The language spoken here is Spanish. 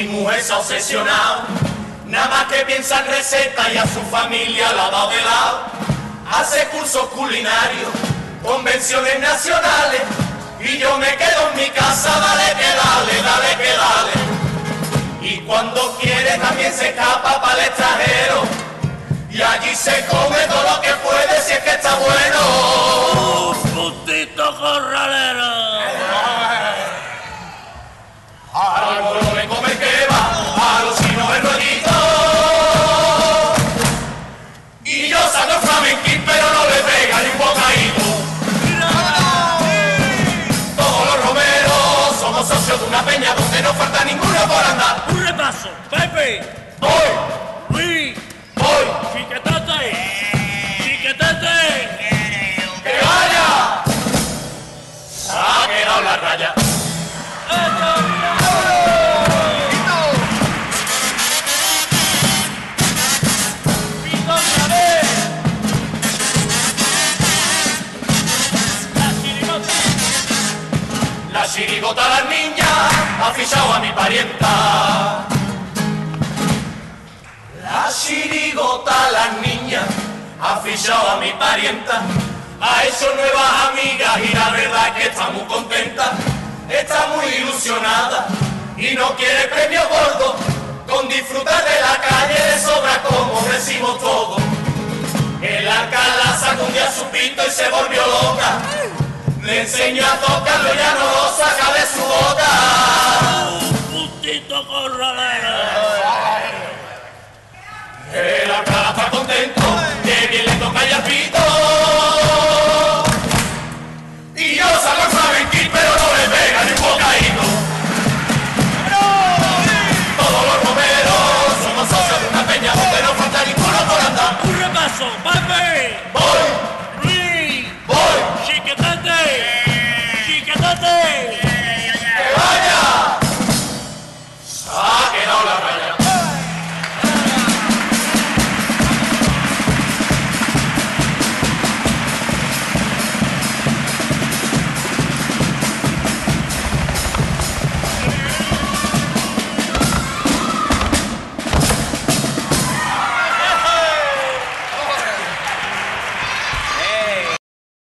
mi mujer se ha obsesionado, nada más que piensa en recetas y a su familia la ha dado de lado. Hace cursos culinarios, convenciones nacionales, y yo me quedo en mi casa, dale que dale, dale que dale. Y cuando quiere también se escapa para el extranjero, y allí se come todo lo que puede si es que está bueno. Putito corralero. A los moros le come el kebab, a los chinos el rollito. Y yo saco el flamenquín, pero no le pega ni un bocadito. Todos los romeros somos socios de una peña donde no falta ninguno por andar. Un repaso. Pepe. Voy, Luis. voy, Chiquetate. Chiquetate. que vaya. Se ha quedado la raya. La chirigota las niñas ha fichado a mi parienta. La chirigota las niñas ha fichado a mi parienta. Ha hecho nuevas amigas y la verdad es que está muy contenta. Está muy ilusionada y no quiere premio gordo. Con disfrutar de la calle de sobra como decimos todos. El alcalá sacó un día su pito y se volvió loca. Le enseñó a tocarlo, ya no lo saca de su boca. Putito corralero. El alcalá está contento, que bien le toca ya el pito. Y yo salgo el flamenquín, pero no le pega ni un bocadito. Todos los romeros somos socios de una peña donde no falta ninguno por andar. Un repaso.